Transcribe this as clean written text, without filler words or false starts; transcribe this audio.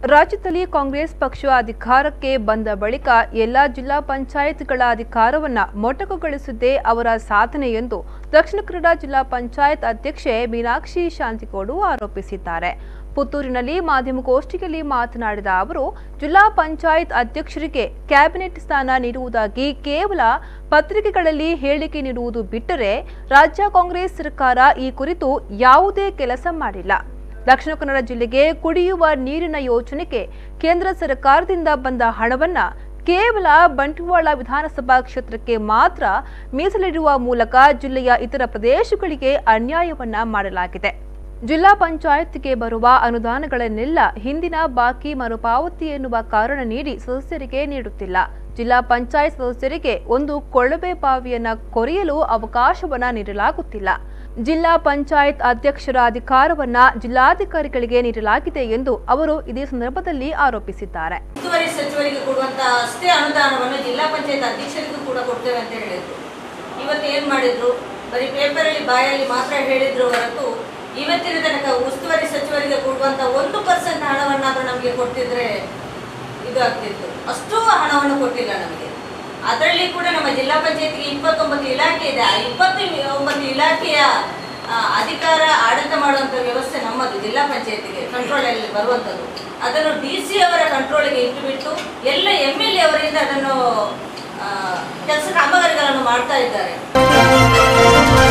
ರಾಜ್ಯದಲ್ಲಿ ಕಾಂಗ್ರೆಸ್ ಪಕ್ಷ ಅಧಿಕಾರಕ್ಕೆ ಬಂದ ಬಳಿಕ ಎಲ್ಲಾ ಜಿಲ್ಲಾ ಪಂಚಾಯತ್ಗಳ ಅಧಿಕಾರವನ್ನು ಮೊಟಕುಗೊಳಿಸಿದ್ದೇ ಅವರ ಸಾಧನೆ ಎಂದು ದಕ್ಷಿಣ ಕನ್ನಡ ಜಿಲ್ಲಾ ಪಂಚಾಯತ್ ಅಧ್ಯಕ್ಷೆ ಮೀನಾಕ್ಷಿ ಶಾಂತಿಗೋಡು ಆರೋಪಿಸಿದ್ದಾರೆ. ಪುತ್ತೂರಿನಲ್ಲಿ ಮಾಧ್ಯಮಗೋಷ್ಠಿಯಲ್ಲಿ ಮಾತನಾಡಿದ ಅವರು, ಜಿಲ್ಲಾ ಪಂಚಾಯತ್ ಅಧ್ಯಕ್ಷರಿಗೆ ಕ್ಯಾಬಿನೆಟ್ ಸ್ಥಾನ ನೀಡುವುದಾಗಿ ಕೇವಲ ಪತ್ರಿಕೆಗಳಲ್ಲಿ ಹೇಳಿಕೆ ನೀಡುವುದು ಬಿಟ್ಟರೆ ರಾಜ್ಯ ಕಾಂಗ್ರೆಸ್ ಸರ್ಕಾರ ಈ ಕುರಿತು ಯಾವುದೇ ಕೆಲಸ ಮಾಡಿಲ್ಲ. ದಕ್ಷಿಣ ಕನ್ನಡ ಜಿಲ್ಲೆಗೆ ಕುಡಿಯುವ ನೀರಿನ ಯೋಜನೆಗೆ ಕೇಂದ್ರ ಸರ್ಕಾರದಿಂದ ಬಂದ ಹಣವನ್ನ ಕೇವಲ ಬಂಟ್ವಾಳ ವಿಧಾನಸಭಾ ಕ್ಷೇತ್ರಕ್ಕೆ ಮಾತ್ರ ಮೀಸಲಿಡುವ ಮೂಲಕ ಜಿಲ್ಲೆಯ ಇತರ ಪ್ರದೇಶಗಳಿಗೆ ಅನ್ಯಾಯವನ್ನ ಮಾಡಲಾಗಿದೆ. ಜಿಲ್ಲಾ ಪಂಚಾಯತ್ಗೆ ಬರುವ ಅನುದಾನಗಳನ್ನೆಲ್ಲ ಹಿಂದಿನ ಬಾಕಿ ಮರುಪಾವತಿ ಎನ್ನುವ ಕಾರಣ ನೀಡಿ ಸದಸ್ಯರಿಗೆ ನೀಡುತ್ತಿಲ್ಲ. ಜಿಲ್ಲಾ ಪಂಚಾಯತ್ ಸದಸ್ಯರಿಗೆ ಒಂದು ಕೊಳವೆ ಬಾವಿಯನ್ನ ಕೊರೆಯಲು ಅವಕಾಶವನ್ನ ನೀಡಲಾಗುತ್ತಿಲ್ಲ. ಜಿಲ್ಲಾ ಪಂಚಾಯತ್ ಅಧ್ಯಕ್ಷರ ಅಧಿಕಾರವನ್ನ ಜಿಲ್ಲಾಧಿಕಾರಿಗಳಿಗೆ ನೀಡಲಾಗಿದೆ ಎಂದು ಅವರು ಇದೇ ಸಂದರ್ಭದಲ್ಲಿ ಆರೋಪಿಸಿದ್ದಾರೆ. ಉಸ್ತುವಾರಿ ಸಚಿವರಿಗೆ ಕೊಡುವಂತ ಅಷ್ಟೇ ಅನುದಾನವನ್ನು ಜಿಲ್ಲಾ ಪಂಚಾಯತ್ ಅಧ್ಯಕ್ಷರಿಗೂ ಕೂಡ ಕೊಡ್ತೇವೆ ಅಂತ ಹೇಳಿದ್ರು. ಇವತ್ತು ಏನ್ ಮಾಡಿದ್ರು? ಬರೀ ಪೇಪರ್ ಅಲ್ಲಿ ಬಾಯಲ್ಲಿ ಮಾತ್ರ ಹೇಳಿದ್ರು ಹೊರತು ಇವತ್ತಿನ ತನಕ ಉಸ್ತುವಾರಿ ಸಚಿವರಿಗೆ ಕೊಡುವಂತ 1% ಹಣವನ್ನಾದ್ರೂ ನಮಗೆ ಕೊಡ್ತಿದ್ರೆ ಇದು ಆಗ್ತಿತ್ತು. ಅಷ್ಟು ಹಣವನ್ನು ಕೊಟ್ಟಿಲ್ಲ ನಮಗೆ. ಅದರಲ್ಲಿ ಕೂಡ ನಮ್ಮ ಜಿಲ್ಲಾ ಪಂಚಾಯತ್ಗೆ 29 ಇಲಾಖೆ ಇದೆ. ಆ 29 ಇಲಾಖೆಯ ಅಧಿಕಾರ ಆಡಳಿತ ಮಾಡುವಂತ ವ್ಯವಸ್ಥೆ ನಮ್ಮದು. ಜಿಲ್ಲಾ ಪಂಚಾಯತ್ಗೆ ಕಂಟ್ರೋಲ್ ಅಲ್ಲಿ ಬರುವಂತದ್ದು ಅದನ್ನು DC ಅವರ ಕಂಟ್ರೋಲ್ಗೆ ಇಟ್ಟು ಬಿಟ್ಟು ಎಲ್ಲ MLA ಅವರಿಂದ ಅದನ್ನು ಕೆಲಸ ಕಾಮಗಾರಿಗಳನ್ನು ಮಾಡ್ತಾ ಇದ್ದಾರೆ.